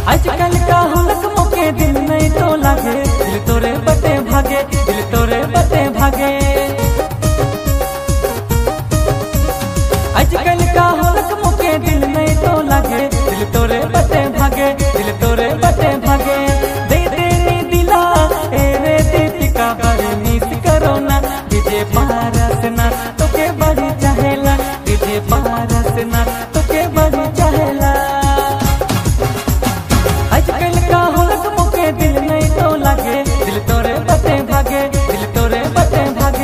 आजकल का हुलक मोके दिल नहीं तो लागे, दिल तोरे बटे भागे, दिल तोरे बटे भागे। आजकल का हुलक मोके दिल नहीं तो लागे, दिल तोरे बटे भागे, दिल तोरे बटे भागे। दे देनी दिला ए रे दीपिका बड़ी मिस करो ना, तुझे पारस ना तो के बड़ी चाहेला, तुझे पारस ना तो के बड़ी चाहेला। आजकल का हुलक मोके दिल नहीं तो लागे, दिल तोरे बटे भागे, दिल तोरे बटे भागे।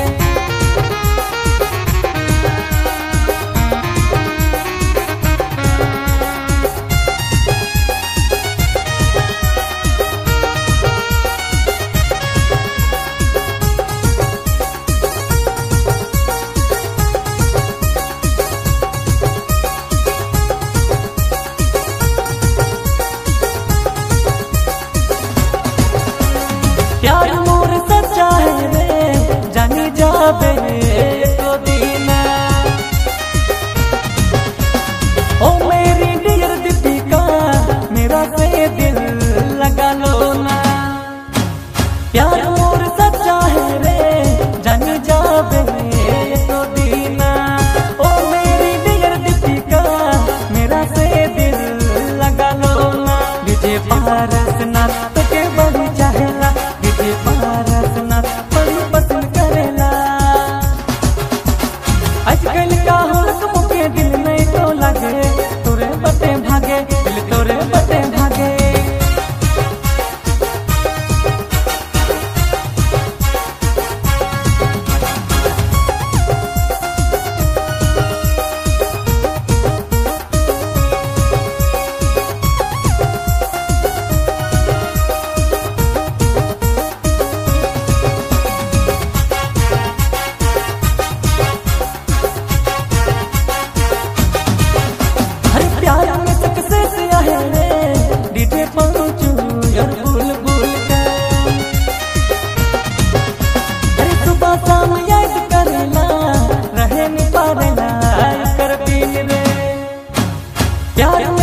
प्यार मोर सच्चा है रे, जानी जाबे तो दीना। ओ मेरी डियर दीपिका मेरा से दिल लगा लो ना। प्यार मोर सच्चा है रे, जानी जाबे तो दीना। ओ मेरी डियर दीपिका मेरा से दिल लगा लो ना। तुझे पारस ना तो के बड़ी चाहेला, तुझे पारस ना बड़ी पसंद करेला। आजकल का हुलक मोके दिल नहीं तो लागे, तोरे बटे भागे, दिल तोरे बटे भागे। प्यार में सक्सेस है रे, डीजे पहुंचू यार बुलबुल का। अरे सुबह शाम याद करना, रहे नहीं पारेला कर पीन रे। प्यार